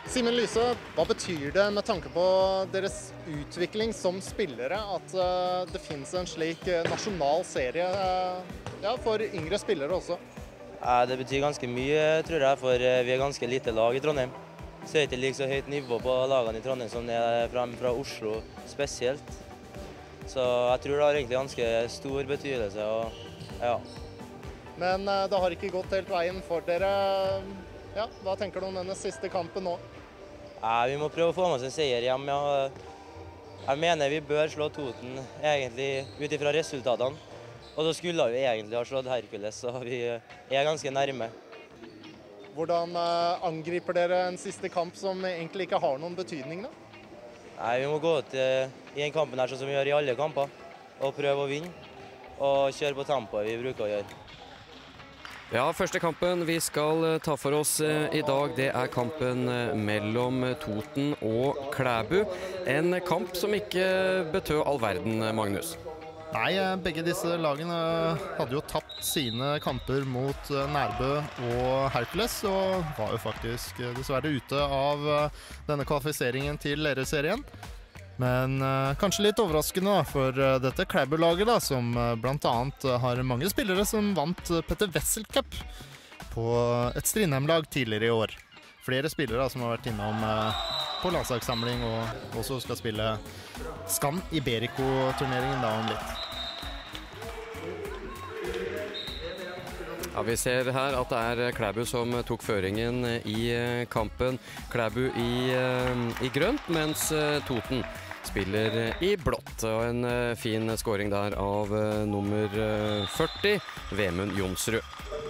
Simen Lyse, hva betyr det med tanke på deres utvikling som spillere at det finnes en slik nasjonal serie for yngre spillere også? Det betyr ganske mye, tror jeg, for vi er ganske lite lag i Trondheim. Så er det ikke like så høyt nivå på lagene i Trondheim som det er fra Oslo spesielt. Så jeg tror det har egentlig ganske stor betydelse. Ja. Men det har ikke gått helt veien for dere. Ja, hva tenker du om denne siste kampen nå? Vi må prøve å få med oss en seier hjem. Jeg mener vi bør slå Toten egentlig ut ifra resultatene. Og så skulle vi egentlig ha slått Hercules, så vi er ganske nærme. Hvordan angriper dere en siste kamp som egentlig ikke har noen betydning da? Vi må gå ut i en kampen her sånn som vi gjør i alle kamper, og prøve å vinne. Og kjøre på tempoet vi bruker å gjøre. Ja, første kampen vi skal ta for oss i dag, det er kampen mellom Toten og Klæbu. En kamp som ikke betød all verden, Magnus. Nei, begge disse lagene hadde jo tapt sine kamper mot Nærbø og Hercules, og var jo faktisk dessverre ute av denne kvalifiseringen til Lerøy-serien. Men kanskje litt overraskende da, for dette Klæbu-laget da, som blant annet har mange spillere som vant Petter Wessel Cup på et Strindheim-lag tidligere i år. Flere spillere da, som har vært innom på landslagssamling og også skal spille Scan Iberico-turneringen da om litt. Ja, vi ser her at det er Klæbu som tok føringen i kampen. Klæbu i grønt, mens Toten spiller i blått. Og en fin scoring der av nummer 40, Vemund Jonsrud.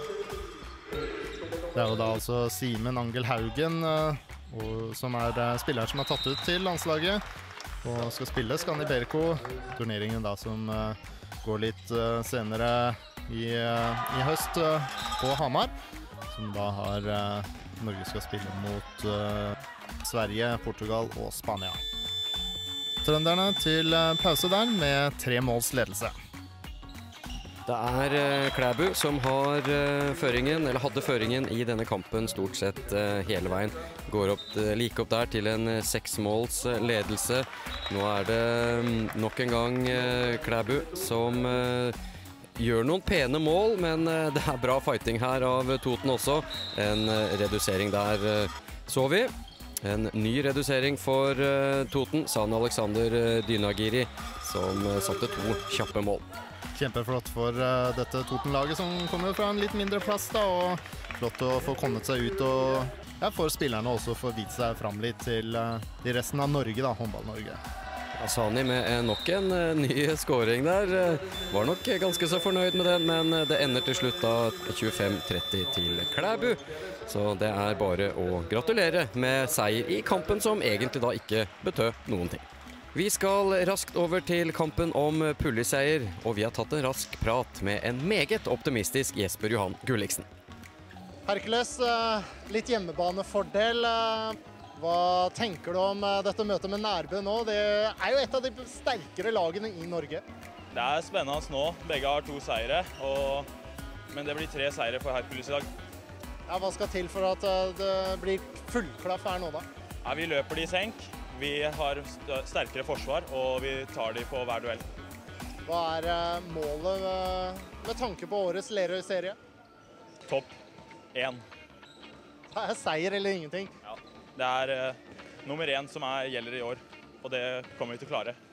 Det er jo da altså Simen Angel Haugen, som er spilleren som er tatt ut til landslaget, og skal spille Scan Iberico, turneringen da som går litt senere i høst på Hamar, som da har Norge skal spille mot Sverige, Portugal og Spania. Trønderne til pause der med 3 måls ledelse. Det er Klæbu som har føringen, eller hadde føringen i denne kampen stort sett hele veien. Går like opp der til en 6 måls ledelse. Nå er det nok en gang Klæbu som gjør noen pene mål, men det er bra fighting her av Toten også. En redusering der så vi. En ny redusering for Toten, San Alexander Dynagiri, som satte 2 kjappe mål. Kjempeflott for dette Toten-laget som kommer fra en litt mindre plass da, og flott å få kommet seg ut og for spillerne også få vise seg frem litt til resten av Norge da, Håndball-Norge. Sani med nok en ny scoring der, var nok ganske så fornøyd med den, men det ender til slutt da 25-30 til Klæbu. Så det er bare å gratulere med seier i kampen som egentlig da ikke betød noen ting. Vi skal raskt over til kampen om puljeseier, og vi har tatt en rask prat med en meget optimistisk Jesper Johan Gulliksen. Hercules, litt hjemmebanefordel. Hva tenker du om dette møtet med Nærbø nå? Det er jo et av de sterkere lagene i Norge. Det er spennende nå. Begge har 2 seire, men det blir 3 seire for Hercules i dag. Ja, hva skal til for at det blir fullklaff her nå da? Ja, vi løper de i senk. Vi har sterkere forsvar, og vi tar de på hver duell. Hva er målet med tanke på årets Lerøy-serie? Topp 1. Det er seier eller ingenting. Ja, det er nummer 1 som gjelder i år, og det kommer vi til å klare.